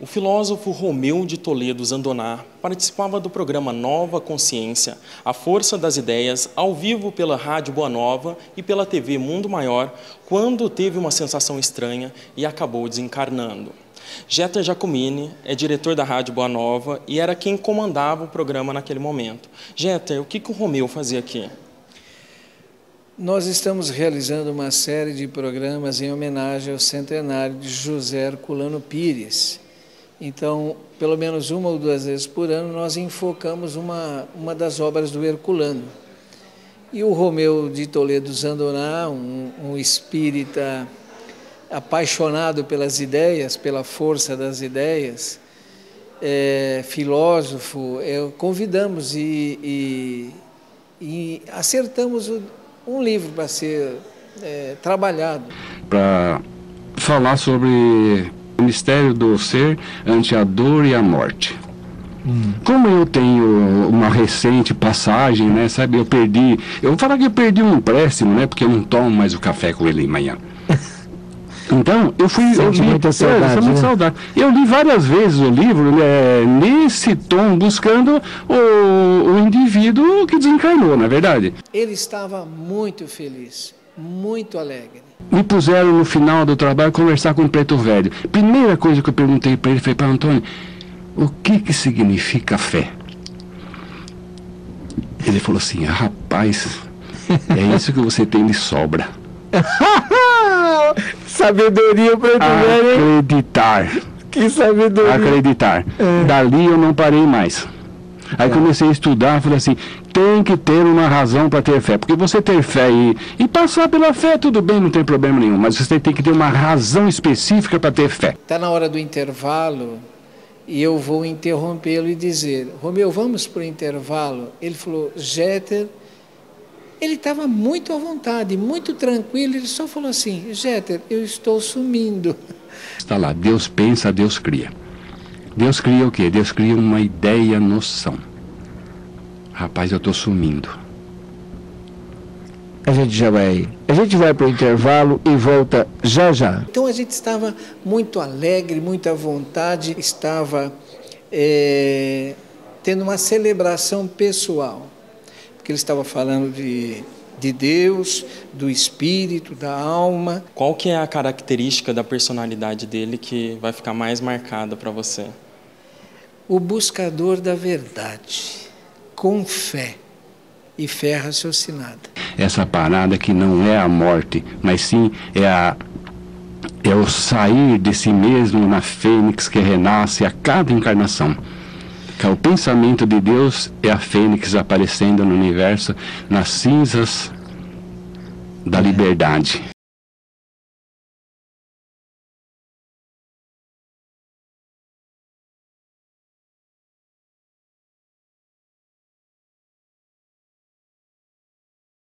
filósofo Romeu de Toledo Zandoná participava do programa Nova Consciência, A Força das Ideias, ao vivo pela Rádio Boa Nova e pela TV Mundo Maior, quando teve uma sensação estranha e acabou desencarnando. Jeter Giacomini é diretor da Rádio Boa Nova e era quem comandava o programa naquele momento. Jeter, o que o Romeu fazia aqui? Nós estamos realizando uma série de programas em homenagem ao centenário de José Herculano Pires. Então, pelo menos uma ou duas vezes por ano, nós enfocamos uma das obras do Herculano. E o Romeu de Toledo Zandoná, um espírita apaixonado pelas ideias, pela força das ideias, filósofo, convidamos e acertamos um livro para ser trabalhado. Para falar sobre o mistério do ser ante a dor e a morte. Como eu tenho uma recente passagem, né, sabe, eu vou falar que eu perdi um empréstimo, né, porque eu não tomo mais o café com ele amanhã. Então, Sente muita saudade, muita saudade. Eu li várias vezes o livro, nesse tom, buscando o indivíduo que desencarnou, não é verdade? Ele estava muito feliz, muito alegre. Me puseram no final do trabalho conversar com o preto velho. Primeira coisa que eu perguntei para ele foi: para Antônio, o que significa fé? Ele falou assim: rapaz, é isso que você tem de sobra. Sabedoria, preto velho. Acreditar. Que sabedoria. Acreditar. Dali eu não parei mais. Aí comecei a estudar, falei assim: tem que ter uma razão para ter fé. Porque você ter fé e passar pela fé, tudo bem, não tem problema nenhum. Mas você tem que ter uma razão específica para ter fé. Está na hora do intervalo e eu vou interrompê-lo e dizer: Romeu, vamos para o intervalo? Ele falou: Jeter. Ele estava muito à vontade, muito tranquilo. Ele só falou assim: Jeter, eu estou sumindo. Está lá, Deus pensa, Deus cria. Deus cria o quê? Deus cria uma ideia, noção. Rapaz, eu estou sumindo. A gente vai para o intervalo e volta já já. Então a gente estava muito alegre, muito à vontade, estava tendo uma celebração pessoal, porque ele estava falando de Deus, do espírito, da alma. Qual que é a característica da personalidade dele que vai ficar mais marcada para você? O buscador da verdade, com fé e fé raciocinada. Essa parada que não é a morte, mas sim é o sair de si mesmo na fênix que renasce a cada encarnação. O pensamento de Deus é a fênix aparecendo no universo nas cinzas da liberdade.